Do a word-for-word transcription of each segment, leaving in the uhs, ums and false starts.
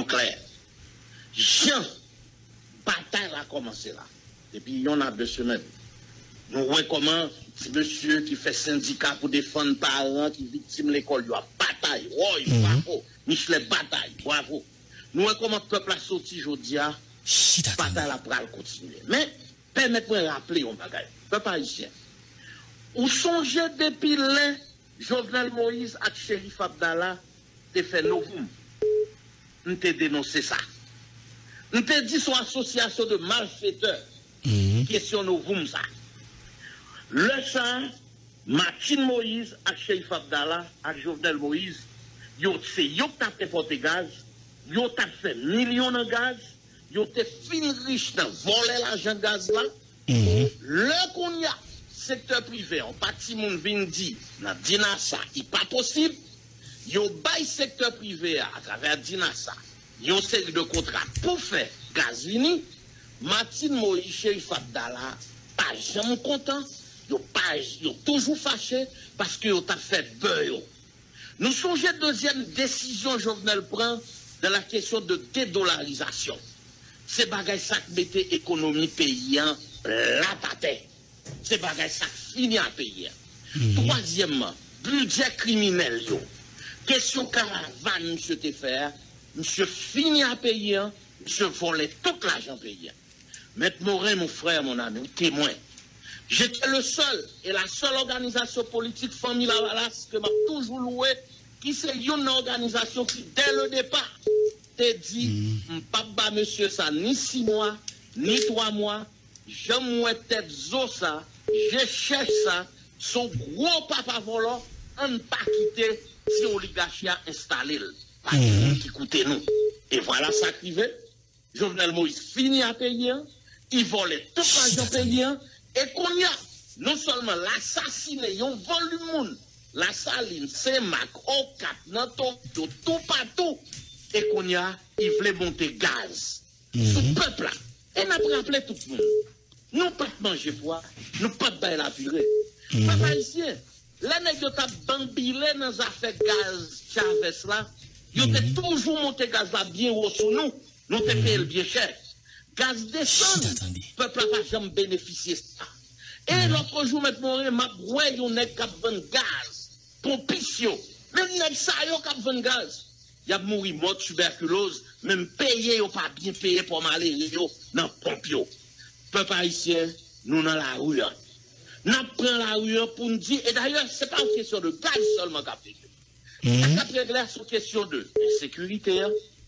clair. Jean, bataille a commencé là. Depuis il y en a deux semaines. Nous voyons comment petit monsieur qui fait syndicat pour défendre parents qui victiment l'école, il a bataille. Oh, il bravo. Michel bataille, bravo. Nous voyons comment le peuple a sorti aujourd'hui. Bataille la pral continuer. Mais permettez-moi de rappeler un bagage. Peuple haïtien. Ou songez depuis l'un Jovenel Moïse et Chérif Abdallah te fait novum. Nous te dénoncé ça. Nous te dit son association de malfaiteurs. Mm-hmm. Question novum ça. Le ça, Martine Moïse et Chérif Abdallah et Jovenel Moïse, yo c'est yo qui t'a porté gaz, yo t'a fait millions de gaz, yo te fin riche dans voler l'argent gaz là. Mm-hmm. Le qu'on y a secteur privé, on parti moun vin dit, dans Dinasa, il pas possible. Yo bail secteur privé à travers Dinasa. Yo série de contrat pour faire gaz vini. Martine Moïse, Chérif Abdallah, pas jamais content. Yo pas, yo toujours fâché parce que yo t'a fait beurre. Nous songeons deuxième décision Jovenel prend dans la question de dédollarisation. C'est bagay ça qui mettait l'économie paysan la patate. C'est bagay ça qui finit à payer. Mm-hmm. Troisièmement, budget criminel yo. Question caravane, monsieur te faire, monsieur fini à payer, monsieur volait tout l'argent payé. Maître Morin, mon frère, mon ami, témoin. J'étais le seul et la seule organisation politique Famille Lavalas que m'a toujours loué, qui c'est une organisation qui, dès le départ, te dit, mm. Papa, monsieur, ça, ni six mois, ni trois mois, je mouais tête zo ça, je cherche ça, son gros papa volant, on ne pas quitter si oligarchie a installé, pas mm. qui coûtait nous. Et voilà ça qui fait. Jovenel Moïse finit à payer, il volait tout l'argent payant, et qu'on y a non seulement l'assassiné, on vole le monde, la saline, c'est Mac, au cap, Nanto, tout partout, et qu'on y a, il voulait monter gaz. Mm-hmm. Tout peuple là, et n'a pas rappelé tout le monde. Nous pas de manger poids, nous pas de bailler la purée. Mm-hmm. Papa ici, les nègres t'a bambilé dans les affaires gaz Chavez là, ils ont mm-hmm. toujours monté gaz là bien haut sur nous, nous te payé bien cher. Gaz descend, le peuple n'a pas jamais bénéficié de ça. Et mmh. l'autre jour, maintenant, m'a broué, on est cap vingt gaz, pompissio. Même nèg ça yo cap vingt gaz. Y a mouri mort tuberculose, même payé ou pas bien payé pour m'aller yo dans pompio. Peuple haïtien, nous dans la rue. Nous prenons la rue pour nous dire, et d'ailleurs, c'est pas une question de gaz seulement qu'a fait. Mmh. Ça régler sur question de insécurité,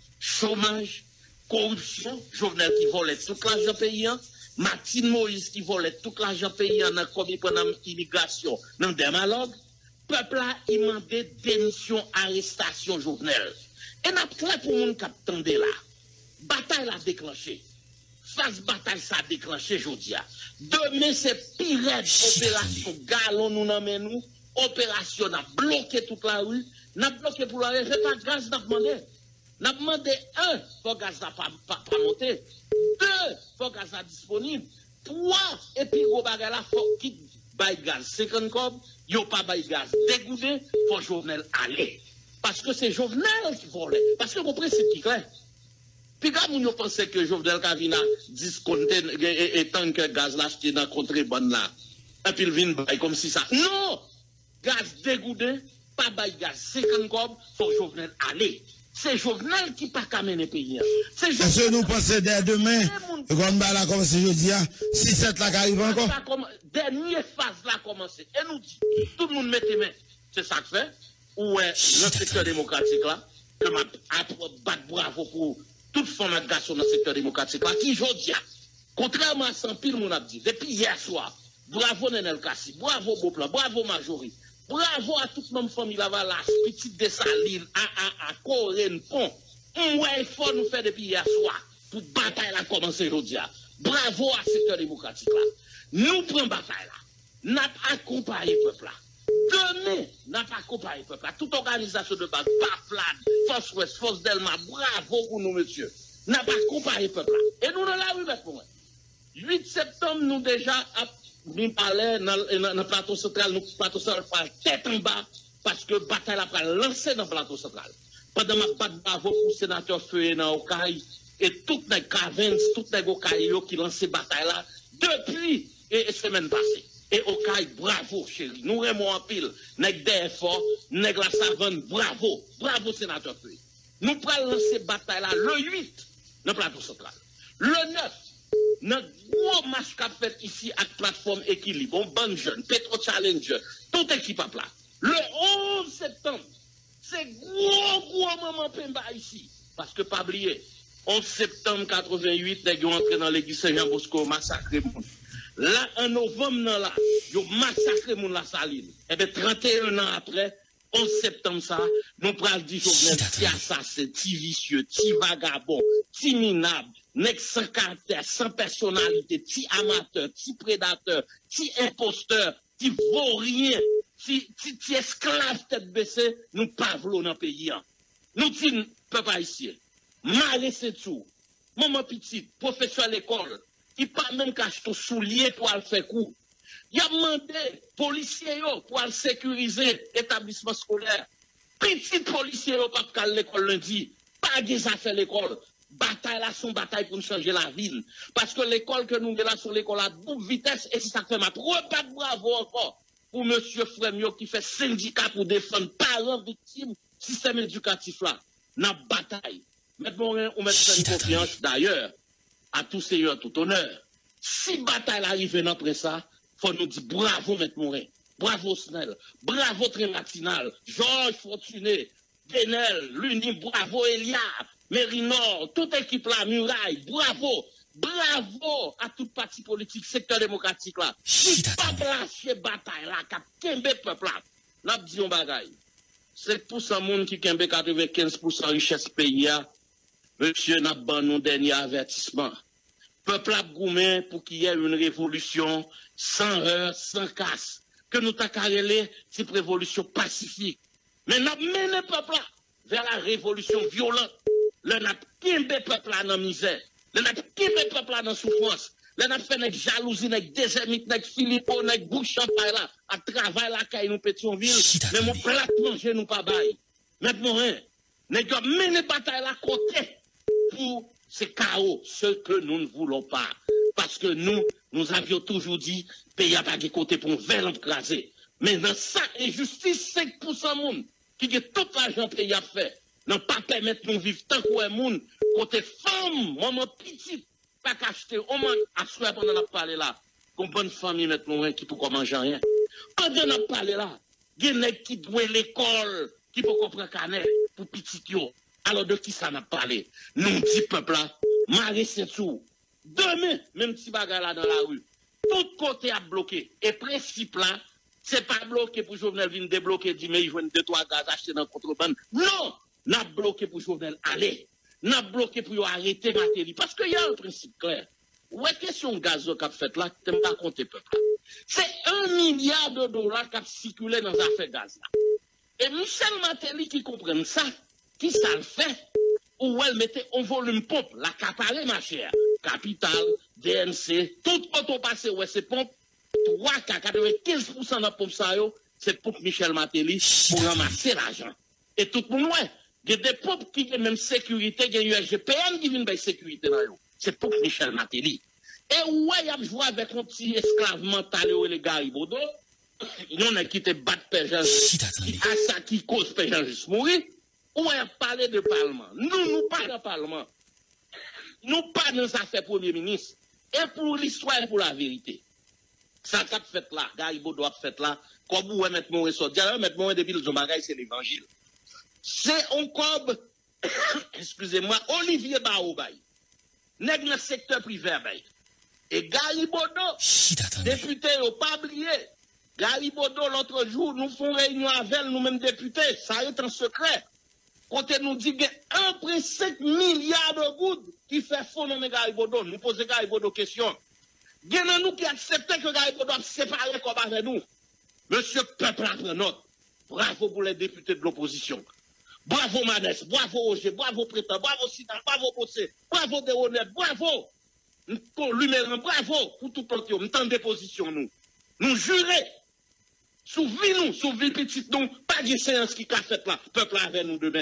chômage, corruption, Jovenel qui volait tout l'argent payant, Martine Moïse qui volait tout l'argent payant dans commis pendant l'immigration, dans des malades, peuple là, il demandait démission, arrestation, Jovenel. Et n'a pas pour moun qui attendait là. Bataille l'a déclenché. Face bataille ça a déclenché aujourd'hui. Demain c'est pire opération galon nous n'amène nous, opération n'a bloqué toute la rue, n'a bloqué pour la rue, pas de gaz n'a demandé. N'a demandé un, pour gaz n'a pas, pas, pas monté. Deux, pour gaz n'a disponible. Trois, et puis gros bagay la faut quitte bay gaz cinquante cob, yo pas bay gaz dégoûté, faut Jovenel aller. Parce que c'est Jovenel qui volait. Parce que mon principe qui est clair. Puis quand on pense que Jovenel Kavina disconté et tant que gaz là acheté dans contrebande là. Et puis il vient bay comme si ça. Non! Gaz dégoûté, pas bay gaz cinquante cob, faut Jovenel aller. C'est Jovenel qui pas qu'à mener pays. C'est Jovenel. Est-ce que nous pensons dès demain, comme là, comme c'est jeudi, si cette là qui arrive encore? Dernière phase là commencé. Et nous dit, tout le monde met les mains. C'est ça que fait. Ou est le secteur démocratique là, que m'a battu bravo pour toute forme de garçon dans le secteur démocratique là, qui jeudi, contrairement à cent pile, mon a dit, depuis hier soir, bravo Nenel Kassi, bravo Beauplan, bravo Majorie. Bravo à toute notre famille Lavalas, petite Dessaline, à, à, à Corène, Pont. Ouais, il faut nous faire depuis hier soir, pour bataille là commencer aujourd'hui. Bravo à ce secteur démocratique là. Nous prenons bataille là. Nous accompagnons le peuple là. Demain, nous accompagnons le peuple là. Toute organisation de base, Baflade, Force Ouest, Force Delma, bravo pour nous, monsieur. Nous accompagnons le peuple là. Et nous dans la rue, maintenant. huit septembre, nous déjà, nous parlons dans le plateau central, nous plateau central tête en bas, parce que bataille a lancé dans le plateau central. pendant ma batte bravo pour le sénateur Feuillet dans Okaï, et tout les Cavens, tout les Okaï qui lancent cette bataille-là, depuis la semaine passée. Et Okaï, bravo, chérie. Nous remons en pile. Nèg des forts, nèg la savane, bravo. Bravo, sénateur Feuillet. Nous prenons lancer bataille là le huit, dans le plateau central. Le neuf, notre gros match qu'a fait ici avec plateforme équilibre, bon, bon jeune, Petro Challenger, toute équipe à plat. Le onze septembre, c'est gros, gros moment Pemba ici. Parce que, pas oublier, onze septembre quatre-vingt-huit, les gens entrés dans l'église Saint-Jean-Bosco, massacré monde. Là, en novembre, là, ils ont massacré mon la saline. Et bien, trente et un ans après, onze septembre, ça, nous prenons dit Jovenel, ti assassin, ti vicieux, ti vagabond, ti minable, nèg sans caractère, sans personnalité, ti amateur, ti prédateur, ti imposteur, ti vaurien, ti, ti, ti esclave tête baissée, nous pas voulons dans le pays. Nous disons, peuple haïtien, malé c'est tout. Maman petite, professeur à l'école, il pas même cache ton soulier pour le faire coup. Il a demandé policiers pour sécuriser l'établissement scolaire. Petit policier pas à l'école lundi, pas des affaires l'école. Bataille là, son bataille pour nous changer la ville. Parce que l'école que nous avons là sur l'école à double vitesse, et c'est ça que fait ma repas bravo encore pour M. Frémio qui fait syndicat pour défendre parents victimes, système éducatif là. Dans la bataille. Maintenant, on met une confiance d'ailleurs à tous ces yeux, tout honneur. Si bataille arrive après ça, il faut nous dire bravo, M. Morin. Bravo, Snell. Bravo, Trématinal. Georges Fortuné. Denel. Luni. Bravo, Elia. Mérinor. Toute équipe là. Muraille. Bravo. Bravo à toute parti politique, secteur démocratique là. Si pas lâcher bataille là, qu'a kembe peuple là. N'a dit on bagaille. cinq pour cent monde qui kembe quatre-vingt-quinze pour cent richesse pays. Monsieur n'a ban nous dernier avertissement. Peuple a goumé pour qu'il y ait une révolution sans heurts, sans casse. Que nous t'a carrelé, c'est une révolution pacifique. Mais n'a mené peuple là vers la révolution violente. Le n'a kembe peuple là dans misère. Le n'a kembe peuple là dans souffrance. Le n'a fait avec jalousie, avec désémite, avec Philippot, avec bouche champagne là, à travail là, quand nous Pétionville. Mais mon plat manger nous pas bail. Maintenant, hein, nous avons mené bataille là côté pour ces chaos, ce que nous ne voulons pas. Parce que nous, nous avions toujours dit, pays à pas de côté pour nous faire l'emcraser. Mais dans ça, injustice, cinq pour cent monde qui a tout l'argent pays à faire, n'ont pas permettre nous vivre tant qu'on monde, côté femme, maman petite, pas qu'acheter, au moins, à ce pendant la parler là, comme bonne famille maintenant, qui peut manger rien. Pendant la parler là, il y a qui doit l'école, qui peut comprendre canet pour petit yo. Alors de qui ça n'a parlé? Nous dit peuple là, maré c'est tout. Demain, même si bagarre là dans la rue, tout côté a bloqué. Et principe là, c'est pas bloqué pour Jovenel venir débloquer, dire mais il faut deux, trois gaz acheter dans le contrebande. Non! N'a bloqué pour Jovenel aller. N'a bloqué pour arrêter Matéli. Parce qu'il y a un principe clair. Ouais, question gaz qu'a fait là, tu ne pas compter peuple. C'est un milliard de dollars qui a circulé dans l'affaire gaz là. Et Michel Matéli qui comprend ça, qui ça le fait? Ou elle mettait en volume pompe, la caparée ma chère. Capital, D N C, tout auto passé, ouais, c'est pompe. trois à quatre-vingt-quinze pour cent de la pompe ça, c'est pompe Michel Matéli pour ramasser l'argent. Et tout le monde, ouais. Il y a des pompes qui ont même sécurité, il y a eu un G P M qui vient de sécurité dans eux. C'est pour Michel Matéli. Et ouais, il a joué avec un petit esclave mental et les gars, Ibodo. Il y en a qui te battent Péjan, qui a ça qui cause Péjan juste mourir. Ouais, il a parlé de Parlement. Nous, nous pas de Parlement. Nous pas dans affaires Premier ministre. Et pour l'histoire et pour la vérité. Ça qu'a fait là, Garibodo a fait là, comme vous mettez mon ressort. D'ailleurs, mettez mon depuis le Zombagaï, c'est l'évangile. C'est encore, excusez-moi, Olivier Baobaï, nèg dans le secteur privé. Et Garibodo, député, au pas oublié. Garibodo, l'autre jour, nous faisons réunion avec nous-mêmes députés, ça est en secret. Quand nous dit qu'il y a un virgule cinq milliard de gouttes qui fait fond dans Garibodo, nous posons Garibodo question. Il y a nous qui acceptons que Garibodo a séparé comme avec nous. Monsieur Peuple après note. Bravo pour les députés de l'opposition. Bravo Manès, bravo Roger, bravo Prétant, bravo Sida, bravo Bossé, bravo Déronette, bravo. Luméran, bravo pour tout le monde. Nous sommes en déposition, nous. Nous jurons. Sous vie nous, sous vie petite nous, pas de séance qui a fait là, peuple avec nous demain.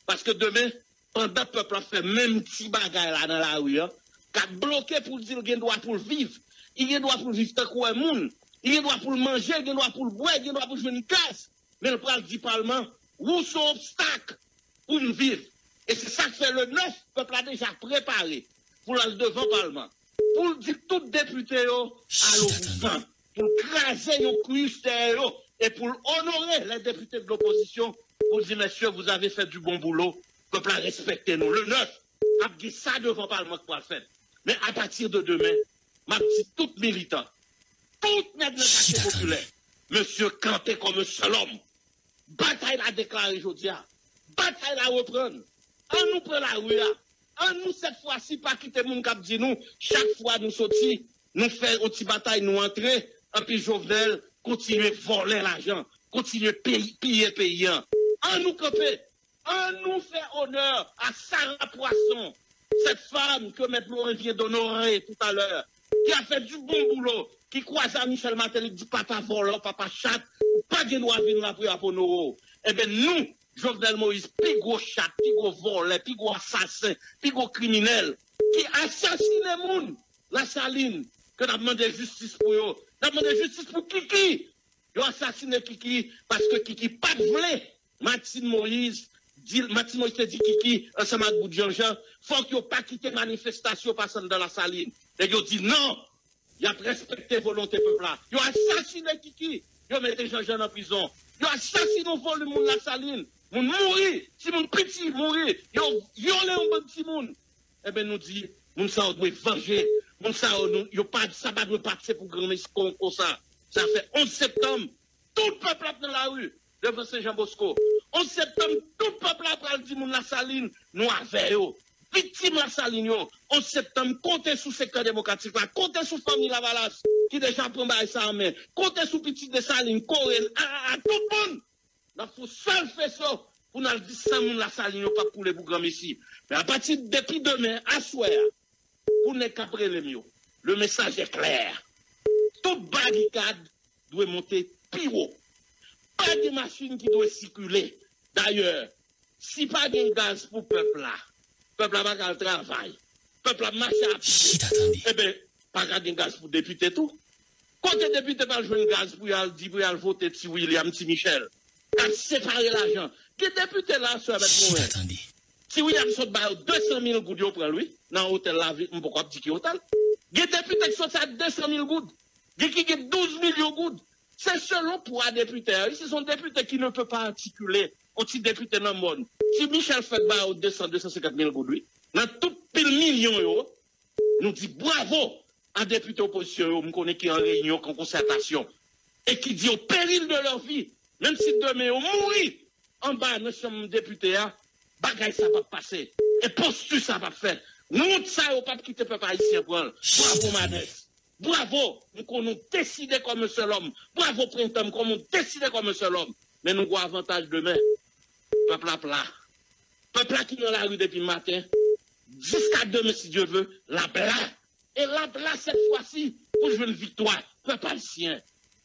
Parce que demain, pendant que le peuple a fait même petit bagage là dans la rue, hein, qui a bloqué pour dire qu'il doit pour vivre, il doit pour vivre tant qu'on monde, il doit pour manger, il doit pour boire, il doit pour jouer une casse. Mais le peuple dit Parlement, où sont les obstacles pour nous vivre? Et c'est ça que fait le neuf, le peuple a déjà préparé pour aller devant le Parlement. Pour dire tout député à l'opposition, pour craser nos clusters et pour honorer les députés de l'opposition, pour dire, messieurs, vous avez fait du bon boulot, le peuple a respecté nous. Le neuf, a dit ça devant le Parlement pour le faire. Mais à partir de demain, ma petite tout militant, toute notre quartier populaire, monsieur campé comme un seul homme, bataille à déclarer aujourd'hui, bataille à reprendre, on nous prend la rue, on nous cette fois-ci pas quitter mon cap dit nous, chaque fois nous sortis, nous faisons une petite bataille, nous entrer, et puis Jovenel continuer à voler l'argent, continuer à piller payant. On nous camper, on nous fait honneur à Sarah Poisson, cette femme que M. Laurent vient d'honorer tout à l'heure, qui a fait du bon boulot, qui croise à Michel Martel, il dit papa volant, papa chat, pas de droit à venir après pour nous. Eh bien, nous, Jovenel Moïse, plus gros chat, plus gros volet, plus gros assassin, plus gros criminel, qui assassine les gens, la saline, que nous avons demandé justice pour eux. Nous avons demandé justice pour Kiki. Ils ont assassiné Kiki parce que Kiki pas de voulait. Martine Moïse, dit, Martine Moïse dit Kiki, ensemble avec Boudjanjan, faut qu'ils n'ont pas quitté manifestation passant dans la saline. Et ils ont dit non, ils ont respecté la volonté peuple là. Ils ont assassiné Kiki. Ils ont mis des gens en prison. Ils ont assassiné le vol de la saline. Moun mourir, si mon petit mourir, ils ont violé un bon petit monde. Eh bien, nous dit, moun ça doit venger. Moun ça, nous, pas, ça va nous passer pour grand comme ça. Ça fait onze septembre, tout le peuple a dans la rue, devant Saint-Jean-Bosco. onze septembre, tout le peuple a dit moun la saline, nous avons victime la saline. onze septembre, comptez sous ce secteur démocratique là, comptez sous famille Lavalas, qui déjà prend ça en main, comptez sous petit de saline, Corel, à, à tout le monde. Il faut seul faire ça pour nous dire ça, la saline, pas couler pour grand ici. Mais à partir depuis demain, à soir, pour ne caprer les mieux, le message est clair. Toute barricade doit monter plus haut. Pas de machine qui doit circuler. D'ailleurs, si pas de gaz pour le peuple là, le peuple là va travail, le peuple là marche à pied. Eh bien, pas de gaz pour député tout. Quand le député va jouer un gaz pour dire pour voter si William, si Michel, à séparer l'argent. Quel député là, sur avec moi? Si William saute deux cent mille gouttes pour lui, dans l'hôtel là, on peut pas dire qu'il hôtel. Quel député qui saute à deux cent mille gouttes? Qui a douze millions de gouttes. C'est selon pour un député. Ce sont des députés qui ne peuvent pas articuler. Un petit député dans le monde. Si Michel fait deux cents, deux cent cinquante mille gouttes, lui, dans tout pile million, nous dit bravo à un député opposition, nous connaissons qui en réunion, en concertation, et qui dit au péril de leur vie, même si demain on mourit en bas, nous sommes députés, bagaille ça va passer. Et posture ça va faire. Nous, ça, on ne peut pas quitter le peuple haïtien. Bravo, Manès. Bravo, nous avons décidé comme un seul homme. Bravo, Printemps, nous avons décidé comme un seul homme. Mais nous avons avantage demain. Peuple à plat. Peuple qui est dans la rue depuis le matin. Jusqu'à demain, si Dieu veut, la bla. Et la bla, cette fois-ci, pour jouer une victoire. Peuple haïtien.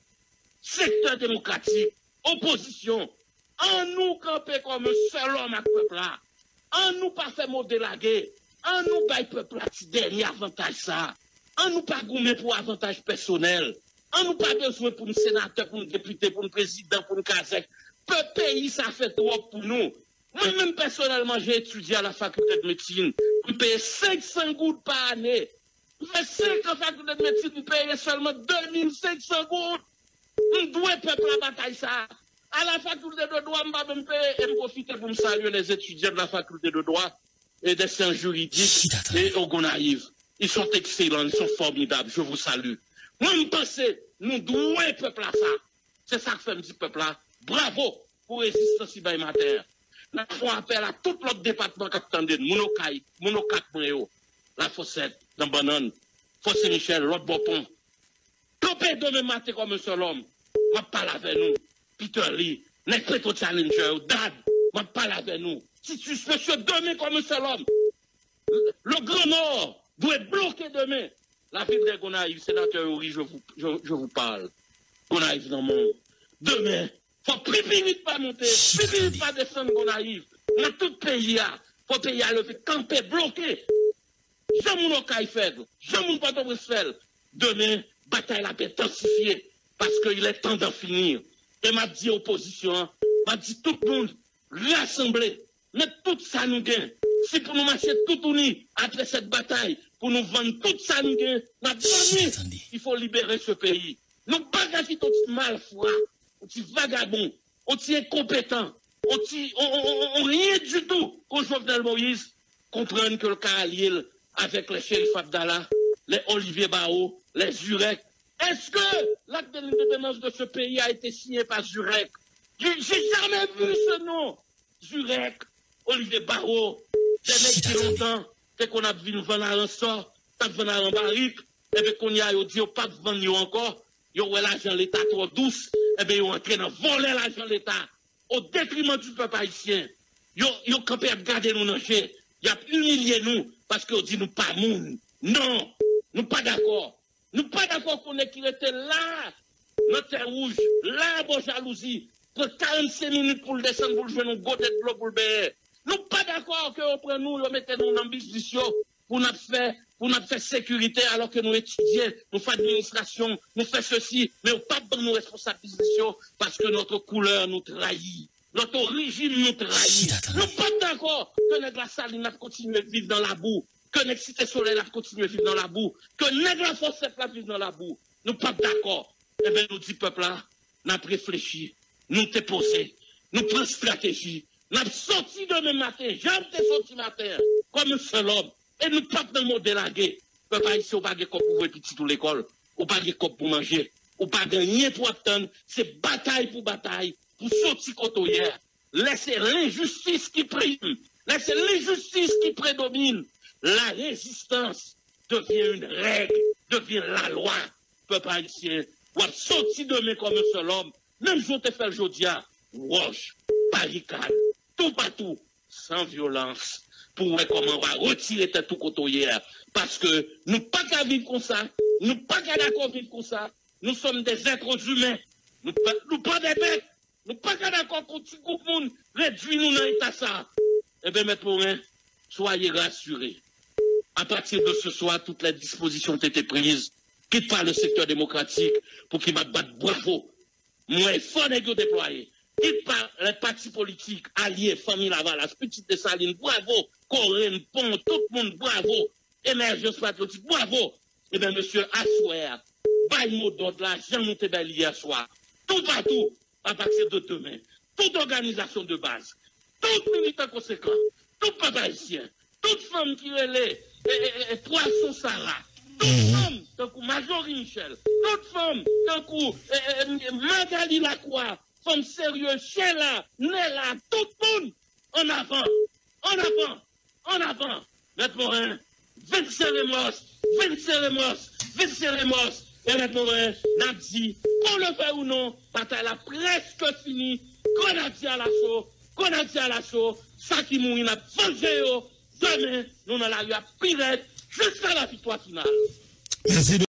Secteur démocratique. Opposition. En nous camper comme un seul homme à peuple là. En nous pas faire mot délaguer. En nous bail peuple là, petit dernier avantage ça. On nous pas gourmet pour avantage personnel. On nous pas besoin pour un sénateur, pour un député, pour un président, pour un casec. Peu pays, ça fait trop pour nous. Moi-même, personnellement, j'ai étudié à la faculté de médecine. Je paye cinq cents gouttes par année. Mais cinq ans faculté de médecine, je paye seulement deux mille cinq cents gouttes. On doit peuple la bataille ça. À la faculté de droit, je vais me payer et me profiter pour me saluer les étudiants de la faculté de droit et des sciences juridiques et au Gonaïve. Ils sont excellents, ils sont formidables, je vous salue. Moi, je pense, nous devons le peuple à ça. C'est ça que fait me dit peuple là. Bravo pour résister si bien matin. Nous faisons appel à tout l'autre département qui attendait, Monocaï, Monocac, la Fossette, dans Banane, Fossé Michel, l'autre Bopon. Topé demain matin comme un seul homme. Je parle avec nous. Peter Lee, Necreto Challenger, Dad, je parle avec nous. Si tu es monsieur demain comme un seul homme, le Grand Nord doit bloquer demain la ville de Gonaïve, sénateur Uri, je vous, je, je vous parle. Gonaïve dans le monde. Demain, il faut plus vite pas monter, plus vite pas descendre Gonaïve. dans tout pays, pour le pays à lever, camper, bloqué. Jamais on a fait, jamais on pas de faire. Demain, bataille la paix intensifiée, parce qu'il est temps d'en finir. Et m'a dit opposition, m'a dit tout le monde, rassembler, mettre tout ça nous gagne. Si pour nous marcher tout unis après cette bataille, pour nous vendre tout ça nous gagne, il faut libérer ce pays. Nous pas gâcher tout malfroid, on petit vagabond, on petit incompétent, on petit, on, on, on, rien du tout qu'on Jovenel Moïse comprenne que le cas allié avec les shérifs Abdallah, les Olivier Bao, les Zurek. Est-ce que l'acte de l'indépendance de ce pays a été signé par Zurek? J'ai jamais vu ce nom. Zurek, Olivier Barreau, des mecs qui longtemps, dès qu'on a vu nous vendre un sort, t'as vendu un barrique, et bien qu'on y a dit, pas de vendre encore, ils ont l'argent de l'État trop douce, et bien ils ont entré dans voler l'argent de l'État, au détriment du peuple haïtien. Ils ont campé à garder nos nochés, ils ont humilié nous, parce qu'ils ont dit nous pas moun. Non, nous pas d'accord. Nous pas d'accord qu'on est qui était là, notre terre rouge, là, bon jalousie, pour quarante-cinq minutes pour le descendre, pour le jouer, nous goûter de l'eau pour le béer. Nous pas d'accord que après nous, nous mettons nous dans le business pour nous faire, pour nous faire sécurité alors que nous étudions, nous faisons administration, nous faisons ceci, mais nous pas de nos responsabilités parce que notre couleur nous trahit. Notre origine nous trahit. Nous pas d'accord que la saline a continué à vivre dans la boue. Que la cité soleil a continué à vivre dans la boue, que la force a vivre dans la boue. Nous ne sommes pas d'accord. Eh bien, nous dit peuple là, nous avons réfléchi, nous t'es posé, nous prenons stratégie, nous avons sorti demain matin, j'avais sorti matin, comme un seul homme, et nous pas dans le mot délagué. Peuple ici, on pas de quoi pour voir petit tout l'école, on pas de quoi pour manger, on pas de rien pour attendre, c'est bataille pour bataille, pour sortir côtoyère. Laissez l'injustice qui prime, laissez l'injustice qui prédomine. La résistance devient une règle, devient la loi. Peuple haïtien, ou a sorti demain comme un seul homme, même si on te fait le jodia, roche, barricade, tout partout, sans violence, pour voir comment on va retirer tout côté hier. Parce que nous pas qu'à vivre comme ça, nous pas qu'à d'accord vivre comme ça, nous sommes des êtres humains, nous pas, nous pas des bêtes, nous pas qu'à d'accord qu'on tue tout le monde, réduit nous dans l'état ça. Eh bien, maintenant, soyez rassurés. À partir de ce soir, toutes les dispositions ont été prises. Quitte par le secteur démocratique pour qu'il m'a battu bravo. Moi, il faut les déployer. Quitte par les partis politiques, alliés, famille Lavalas, Petite Dessaline, bravo. Corinne, Pont, tout le monde, bravo. Émergence patriotique, bravo. Eh bien, monsieur Asouer, bail mot d'ordre là, Jean Montebelli hier soir. Tout partout, à partir de demain. Toute organisation de base, tout militant conséquent, tout peuple haïtien, toute femme qui relève, Poisson Sarah, toute femme, tant que Majorie Michel, toute femme, tant que Magali Lacroix, femme sérieuse, Sheila, Nella, tout le monde, en avant, en avant, en avant. Maître Morin, vingt-cinq remorses, vingt-cinq remorses, vingt-cinq remorses. Et Maître Morin, n'a dit, qu'on le fait ou non, bataille a presque fini, qu'on a dit à l'assaut, qu'on a dit à l'assaut, ça qui mourit, n'a vengé, demain, nous allons la rue à Pirate jusqu'à la victoire finale. Merci.